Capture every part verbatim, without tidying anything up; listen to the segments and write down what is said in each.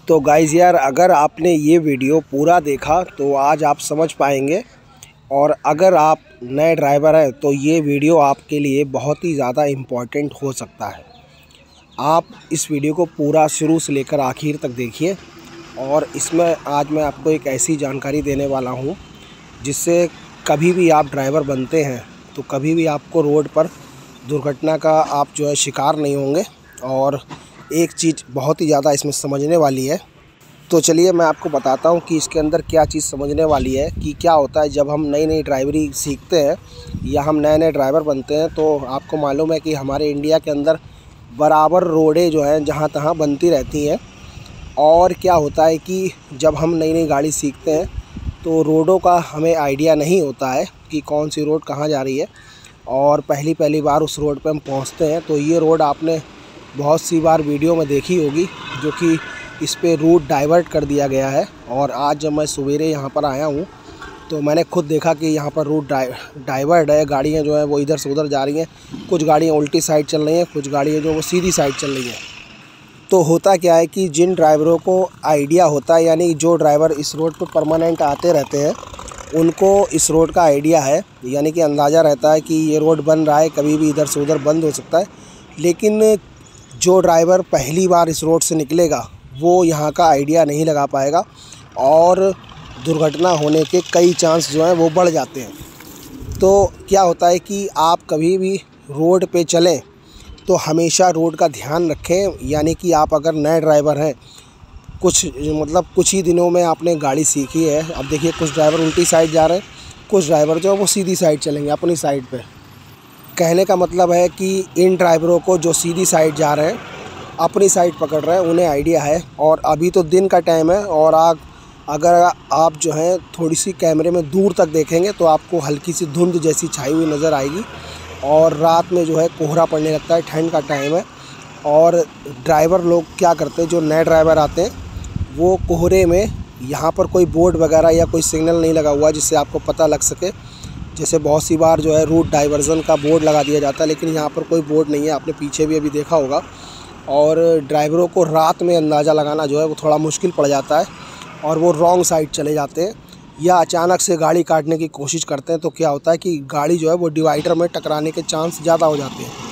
तो गाइज़ यार, अगर आपने ये वीडियो पूरा देखा तो आज आप समझ पाएंगे। और अगर आप नए ड्राइवर हैं तो ये वीडियो आपके लिए बहुत ही ज़्यादा इम्पोर्टेंट हो सकता है। आप इस वीडियो को पूरा शुरू से लेकर आखिर तक देखिए। और इसमें आज मैं आपको एक ऐसी जानकारी देने वाला हूँ जिससे कभी भी आप ड्राइवर बनते हैं तो कभी भी आपको रोड पर दुर्घटना का आप जो है शिकार नहीं होंगे। और एक चीज़ बहुत ही ज़्यादा इसमें समझने वाली है, तो चलिए मैं आपको बताता हूँ कि इसके अंदर क्या चीज़ समझने वाली है। कि क्या होता है जब हम नई नई ड्राइवरी सीखते हैं या हम नए नए ड्राइवर बनते हैं, तो आपको मालूम है कि हमारे इंडिया के अंदर बराबर रोडें जो हैं जहाँ तहाँ बनती रहती हैं। और क्या होता है कि जब हम नई नई गाड़ी सीखते हैं तो रोडों का हमें आइडिया नहीं होता है कि कौन सी रोड कहाँ जा रही है। और पहली पहली बार उस रोड पे हम पहुँचते हैं तो ये रोड आपने बहुत सी बार वीडियो में देखी होगी, जो कि इस पे रूट डाइवर्ट कर दिया गया है। और आज जब मैं सवेरे यहाँ पर आया हूँ तो मैंने खुद देखा कि यहाँ पर रूट डाइवर्ट है। गाड़ियाँ जो है वो इधर से उधर जा रही हैं, कुछ गाड़ियाँ उल्टी साइड चल रही हैं, कुछ गाड़ियाँ जो वो सीधी साइड चल रही हैं। तो होता क्या है कि जिन ड्राइवरों को आइडिया होता है, यानी जो ड्राइवर इस रोड पर परमानेंट आते रहते हैं, उनको इस रोड का आइडिया है, यानी कि अंदाज़ा रहता है कि ये रोड बन रहा है, कभी भी इधर से उधर बंद हो सकता है। लेकिन जो ड्राइवर पहली बार इस रोड से निकलेगा वो यहाँ का आइडिया नहीं लगा पाएगा और दुर्घटना होने के कई चांस जो हैं वो बढ़ जाते हैं। तो क्या होता है कि आप कभी भी रोड पे चलें तो हमेशा रोड का ध्यान रखें। यानी कि आप अगर नए ड्राइवर हैं, कुछ मतलब कुछ ही दिनों में आपने गाड़ी सीखी है, अब देखिए कुछ ड्राइवर उल्टी साइड जा रहे हैं, कुछ ड्राइवर जो है वो सीधी साइड चलेंगे अपनी साइड पे। कहने का मतलब है कि इन ड्राइवरों को जो सीधी साइड जा रहे हैं, अपनी साइड पकड़ रहे हैं, उन्हें आइडिया है। और अभी तो दिन का टाइम है और आप अगर आप जो है थोड़ी सी कैमरे में दूर तक देखेंगे तो आपको हल्की सी धुंध जैसी छाई हुई नज़र आएगी। और रात में जो है कोहरा पड़ने लगता है, ठंड का टाइम है। और ड्राइवर लोग क्या करते हैं, जो नए ड्राइवर आते हैं वो कोहरे में, यहाँ पर कोई बोर्ड वगैरह या कोई सिग्नल नहीं लगा हुआ जिससे आपको पता लग सके। जैसे बहुत सी बार जो है रूट डाइवर्जन का बोर्ड लगा दिया जाता है, लेकिन यहाँ पर कोई बोर्ड नहीं है, आपने पीछे भी अभी देखा होगा। और ड्राइवरों को रात में अंदाज़ा लगाना जो है वो थोड़ा मुश्किल पड़ जाता है और वो रॉन्ग साइड चले जाते हैं या अचानक से गाड़ी काटने की कोशिश करते हैं। तो क्या होता है कि गाड़ी जो है वो डिवाइडर में टकराने के चांस ज़्यादा हो जाते हैं।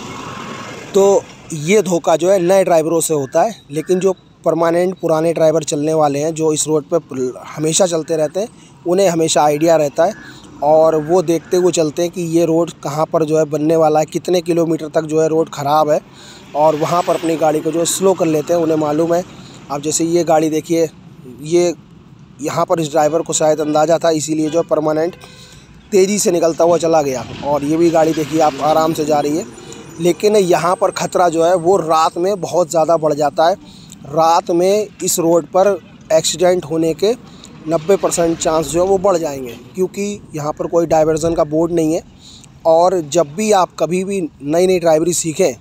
तो ये धोखा जो है नए ड्राइवरों से होता है। लेकिन जो परमानेंट पुराने ड्राइवर चलने वाले हैं, जो इस रोड पर हमेशा चलते रहते हैं, उन्हें हमेशा आइडिया रहता है और वो देखते हुए चलते हैं कि ये रोड कहाँ पर जो है बनने वाला है, कितने किलोमीटर तक जो है रोड ख़राब है, और वहाँ पर अपनी गाड़ी को जो है स्लो कर लेते हैं। उन्हें मालूम है। अब जैसे ये गाड़ी देखिए, ये यहाँ पर इस ड्राइवर को शायद अंदाज़ा था, इसीलिए जो परमानेंट तेज़ी से निकलता हुआ चला गया। और ये भी गाड़ी देखिए आप आराम से जा रही है। लेकिन यहाँ पर ख़तरा जो है वो रात में बहुत ज़्यादा बढ़ जाता है। रात में इस रोड पर एक्सीडेंट होने के नब्बे परसेंट चांस जो है वो बढ़ जाएंगे, क्योंकि यहाँ पर कोई डाइवर्जन का बोर्ड नहीं है। और जब भी आप कभी भी नई नई ड्राइवरी सीखें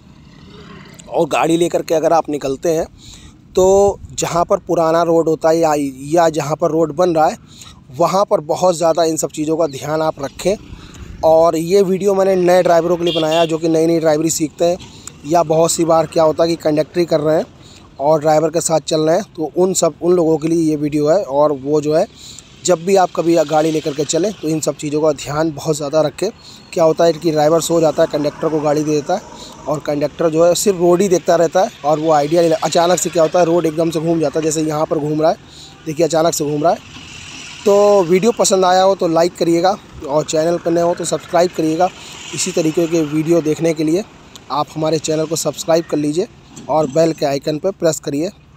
और गाड़ी लेकर के अगर आप निकलते हैं, तो जहाँ पर पुराना रोड होता है या या जहाँ पर रोड बन रहा है, वहाँ पर बहुत ज़्यादा इन सब चीज़ों का ध्यान आप रखें। और ये वीडियो मैंने नए ड्राइवरों के लिए बनाया जो कि नई नई ड्राइवरी सीखते हैं, या बहुत सी बार क्या होता है कि कंडक्टरी कर रहे हैं और ड्राइवर के साथ चल रहे हैं, तो उन सब उन लोगों के लिए ये वीडियो है। और वो जो है जब भी आप कभी गाड़ी लेकर के चलें तो इन सब चीज़ों का ध्यान बहुत ज़्यादा रखें। क्या होता है कि ड्राइवर सो जाता है, कंडक्टर को गाड़ी दे देता है और कंडक्टर जो है सिर्फ रोड ही देखता रहता है और वो आइडिया नहीं। अचानक से क्या होता है, रोड एकदम से घूम जाता है, जैसे यहाँ पर घूम रहा है, देखिए अचानक से घूम रहा है। तो वीडियो पसंद आया हो तो लाइक करिएगा और चैनल पर नए हो तो सब्सक्राइब करिएगा। इसी तरीके के वीडियो देखने के लिए आप हमारे चैनल को सब्सक्राइब कर लीजिए और बेल के आइकन पर प्रेस करिए।